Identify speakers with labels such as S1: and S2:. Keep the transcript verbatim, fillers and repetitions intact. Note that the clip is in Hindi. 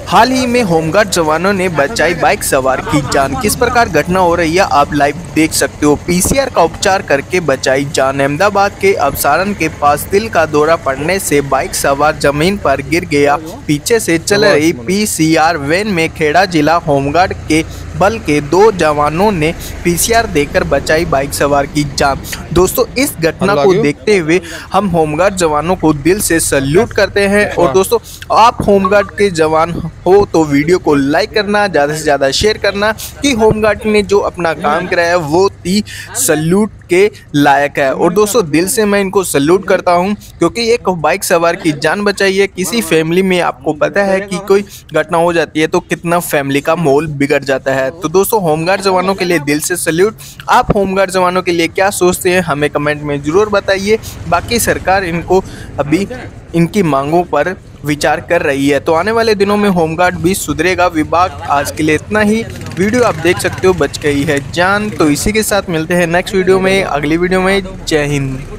S1: हाल ही में होमगार्ड जवानों ने बचाई बाइक सवार की जान। किस प्रकार घटना हो रही है आप लाइव देख सकते हो। पीसीआर का उपचार करके बचाई जान। अहमदाबाद के अबसारन के पास दिल का दौरा पड़ने से बाइक सवार जमीन पर गिर गया। पीछे से चल रही पीसीआर वैन में खेड़ा जिला होमगार्ड के बल के दो जवानों ने पीसीआर देकर बचाई बाइक सवार की जान। दोस्तों इस घटना को देखते हुए हम होमगार्ड जवानों को दिल से सल्यूट करते हैं। और दोस्तों आप होमगार्ड के जवान हो तो वीडियो को लाइक करना, ज़्यादा से ज़्यादा शेयर करना कि होमगार्ड ने जो अपना काम कराया वो ती सल्यूट के लायक है। और दोस्तों दिल से मैं इनको सल्यूट करता हूं क्योंकि एक बाइक सवार की जान बचाई है। किसी फैमिली में आपको पता है कि कोई घटना हो जाती है तो कितना फैमिली का माहौल बिगड़ जाता है। तो दोस्तों होमगार्ड जवानों के लिए दिल से सल्यूट। आप होमगार्ड जवानों के लिए क्या सोचते हैं हमें कमेंट में ज़रूर बताइए। बाकी सरकार इनको अभी इनकी मांगों पर विचार कर रही है तो आने वाले दिनों में होमगार्ड भी सुधरेगा। विभाग आज के लिए इतना ही। वीडियो आप देख सकते हो बच गई है जान। तो इसी के साथ मिलते हैं नेक्स्ट वीडियो में, अगली वीडियो में। जय हिंद।